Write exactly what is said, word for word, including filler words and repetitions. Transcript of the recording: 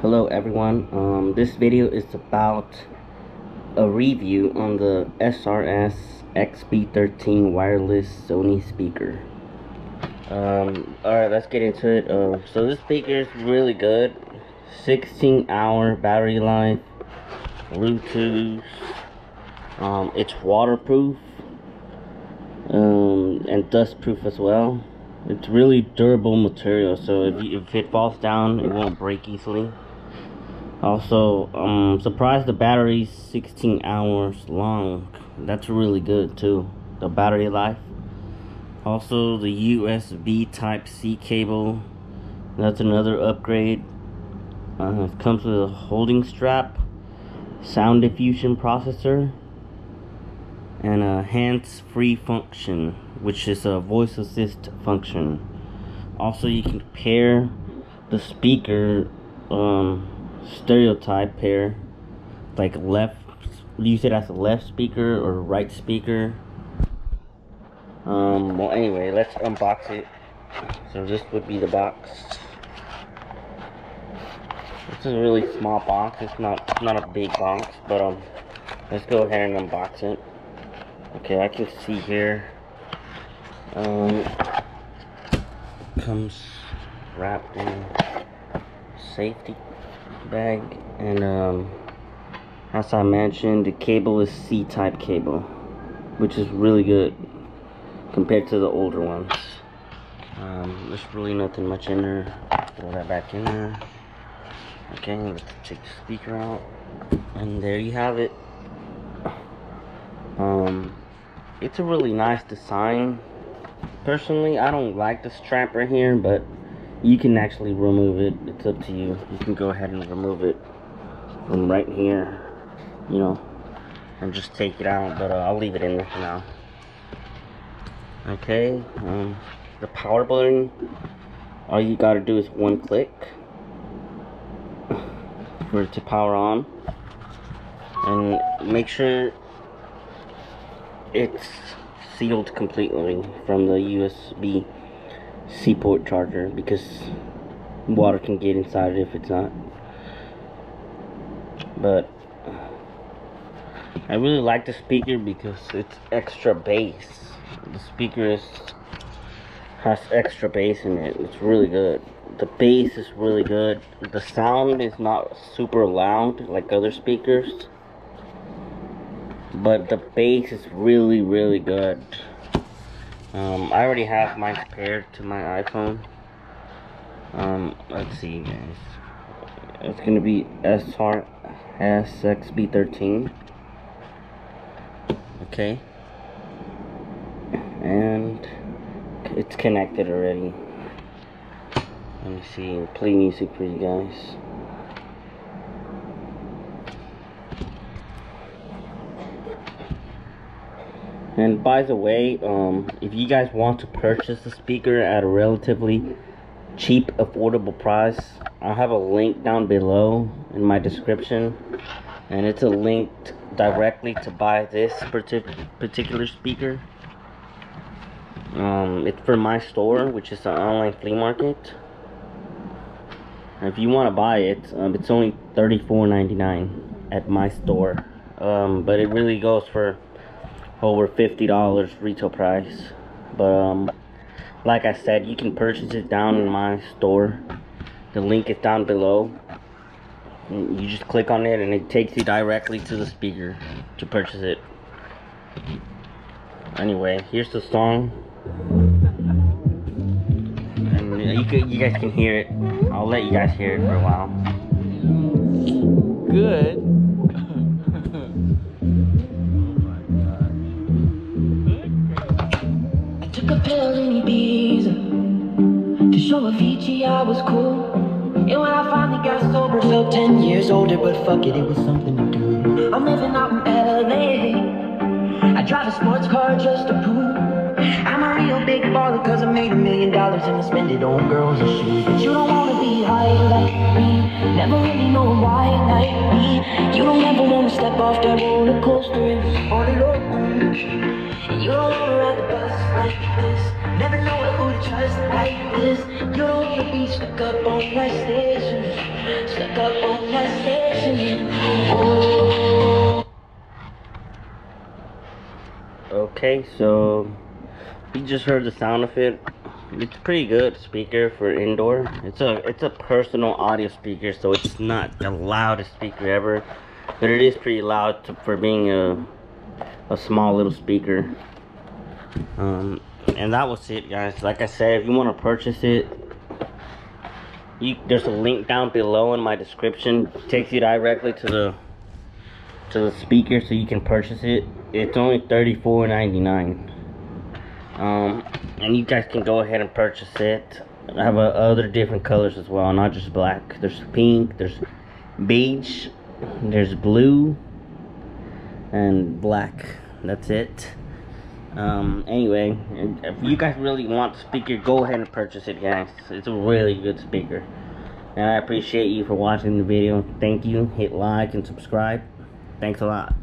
Hello everyone, um, this video is about a review on the S R S X B thirteen wireless Sony speaker. Um, Alright, let's get into it. Uh, so this speaker is really good. sixteen hour battery life, Bluetooth, um, it's waterproof um, and dust proof as well. It's really durable material, so if, you, if it falls down, it won't break easily. Also, I'm um, surprised the battery's sixteen hours long. That's really good too, the battery life. Also, the U S B Type C cable, that's another upgrade. Uh, it comes with a holding strap, sound diffusion processor, and a hands-free function, which is a voice assist function. Also, you can pair the speaker um, stereotype pair, like left, use it as a left speaker or right speaker. Um, well, anyway, let's unbox it. So this would be the box. It's a really small box. It's not not a big box, but um, let's go ahead and unbox it. Okay, I can see here. Um, comes wrapped in safety bag, and um, as I mentioned, the cable is C type cable, which is really good compared to the older ones. Um, there's really nothing much in there. Throw that back in there. Okay, let's take the speaker out, and there you have it. Um, it's a really nice design. Personally, I don't like the strap right here, but you can actually remove it. It's up to you. You can go ahead and remove it from right here, you know, and just take it out, but uh, I'll leave it in there for now. Okay, um, the power button, all you gotta do is one click for it to power on, and make sure it's sealed completely from the U S B C port charger, because water can get inside it if it's not. But I really like the speaker because it's extra bass. The speaker is has extra bass in it. It's really good. The bass is really good. The sound is not super loud like other speakers, but the bass is really really good. um, I already have mine paired to my iPhone. Um, let's see guys, it's gonna be S R S X B thirteen. Okay, and it's connected already. Let me see, play music for you guys. And by the way, um, if you guys want to purchase the speaker at a relatively cheap, affordable price, I'll have a link down below in my description, and it's a link directly to buy this partic particular speaker. Um, it's for my store, which is an online flea market. If you want to buy it, um, it's only thirty-four ninety-nine at my store, um, but it really goes for over fifty dollars retail price. But um, like I said, you can purchase it down in my store. The link is down below. You just click on it and it takes you directly to the speaker to purchase it. Anyway, here's the song, and you, can, you guys can hear it. I'll let you guys hear it for a while. Good. I took a pill in Ibiza to show Avicii I was cool. And when I finally got sober, felt ten years older, but fuck it, it was something to do. I'm living out in L A. I drive a sports car just to prove I'm a real big baller, cause I made a million dollars and I spend it on girls and shoes. But you don't wanna be high like me, never really know why like me. You don't ever wanna step off that roller coaster and party low. You don't wanna ride the bus like this, never gotta know who to trust like this. You don't wanna be stuck up on that station, stuck up on that station. Oh. Okay, so you just heard the sound of it. It's pretty good speaker for indoor. It's a it's a personal audio speaker, so it's not the loudest speaker ever, but it is pretty loud to, for being a a small little speaker. Um, and that was it, guys. Like I said, if you want to purchase it, you there's a link down below in my description. It takes you directly to the to the speaker, so you can purchase it. It's only thirty-four ninety-nine. Um, and you guys can go ahead and purchase it. I have uh, other different colors as well, not just black. There's pink, there's beige, there's blue, and black. That's it. Um, anyway, if you guys really want the speaker, go ahead and purchase it, guys. It's a really good speaker. And I appreciate you for watching the video. Thank you. Hit like and subscribe. Thanks a lot.